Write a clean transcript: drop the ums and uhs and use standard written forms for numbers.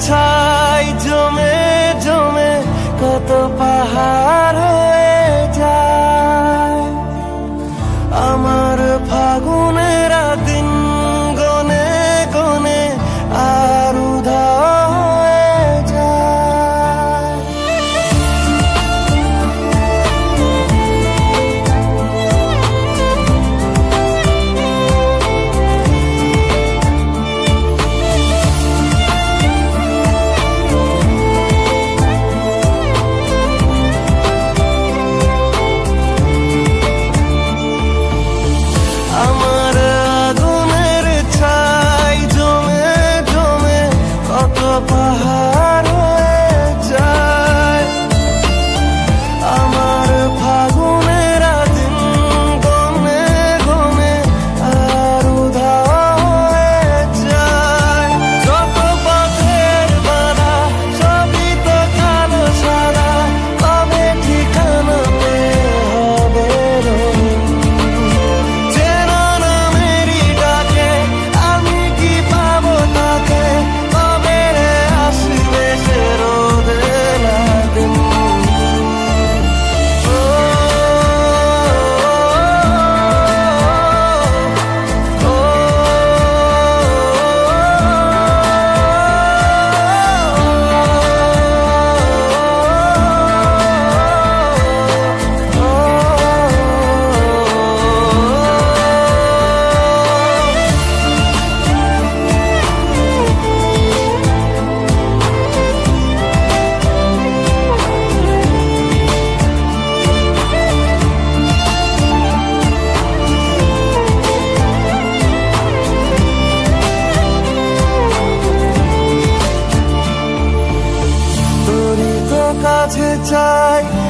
ছাই জমে জমে কত পাহাড় হয়ে যায়। আমার ফাগুনের দিন গনে গনে আর উধাও হয়ে যায়। আমার আগুনের ছাই জমে জমে কত পাহাড় হয়ে যায়। আমার ফাগুনের দিন গনে গনে আর উধাও হয়ে যায়। যত পথের বাধা সবই তো কালো সাদা, তবে ঠিকানা পেয়ে হবে রঙিন। চেনা নামেরই ডাকে আমি কি পাবো তাকে, তবে রে আসবে সে রোদের দিন। তোরই তো কাছে চাই